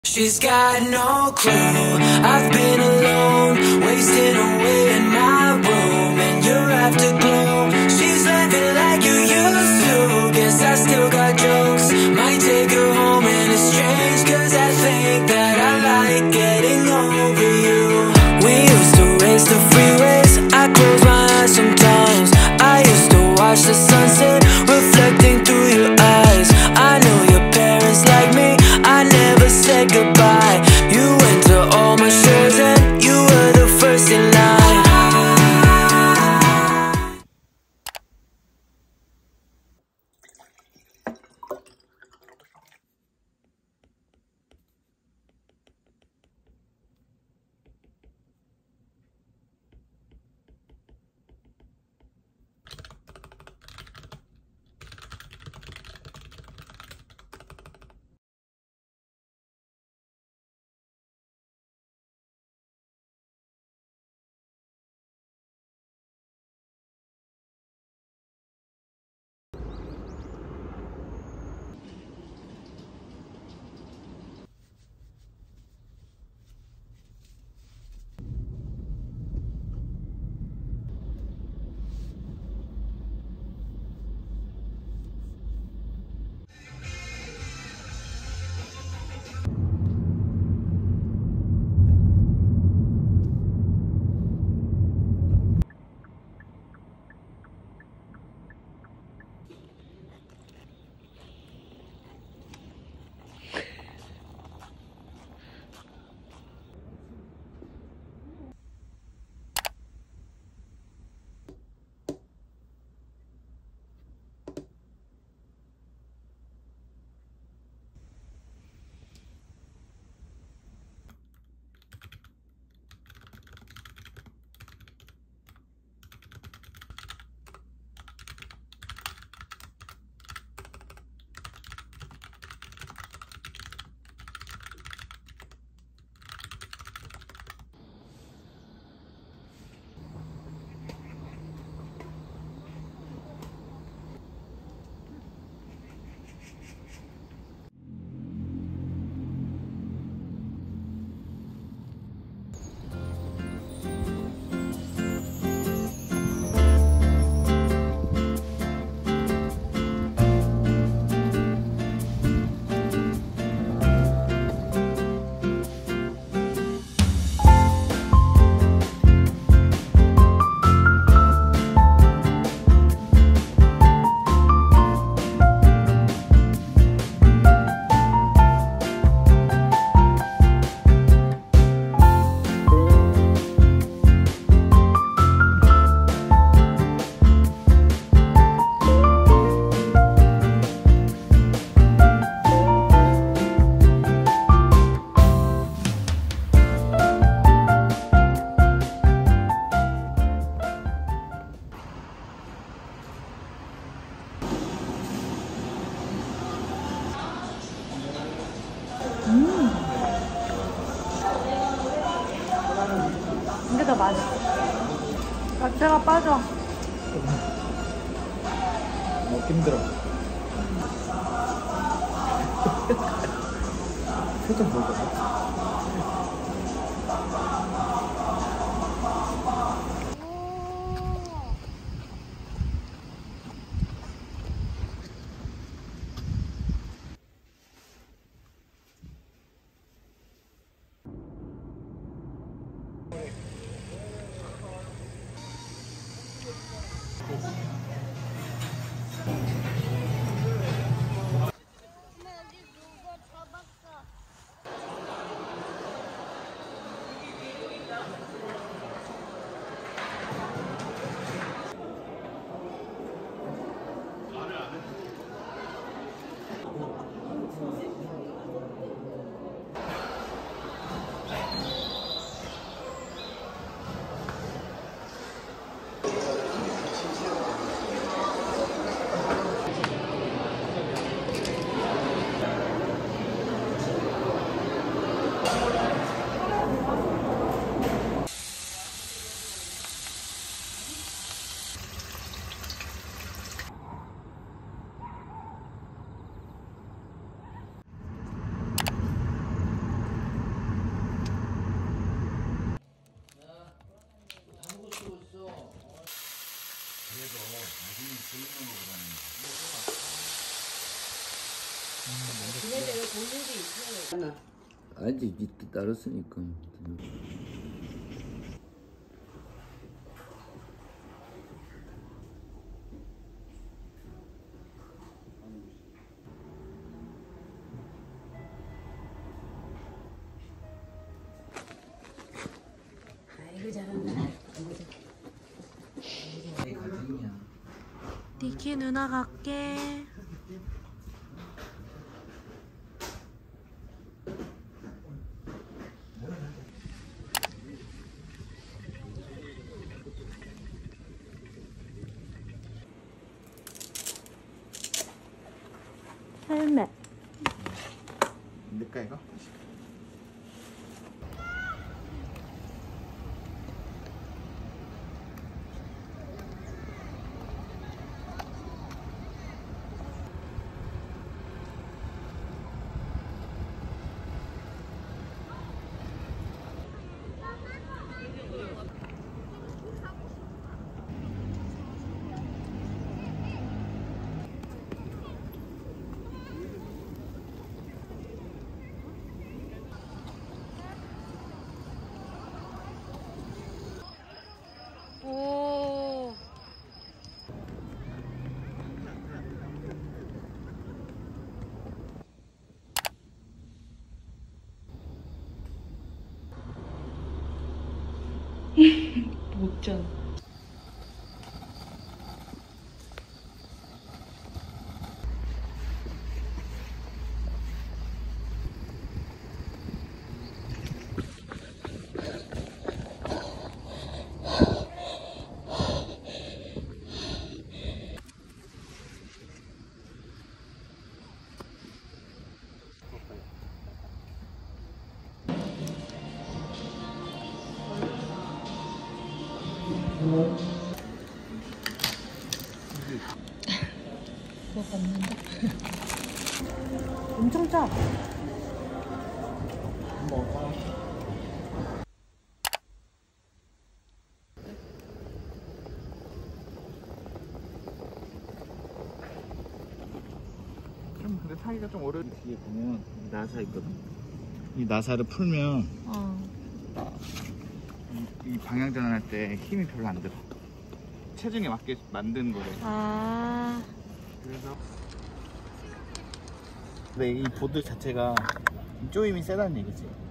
She's got no clue. I've been alone, wasting away in my room, and you're afterglow. She's laughing like you used to. Guess I still got jokes. Might take her home, and it's strange, cause I think that I like getting over you. We used to race the freeways. I close my eyes sometimes. I used to watch the sunset reflecting through your eyes. I know your parents like me. I never said goodbye. You went to all my shows and you were the first in line. 이게 더 맛있어. 야채가 빠져. 먹기 힘들어. 표정 보고. 아니지, 니또 따로 쓰니까. 아이고 잘한다. 니키 누나 갈게. 헬멧. 내까 이거? 오. 못전. 그거 봤는데. 엄청 짜. 먹어. 좀 근데 타기가 좀 어려운 뒤에 보면 나사 있거든. 이 나사를 풀면 이 방향 전환할 때 힘이 별로 안 들어. 체중에 맞게 만든 거래. 아. 그래서 근데 이 보드 자체가 조임이 세다는 얘기지.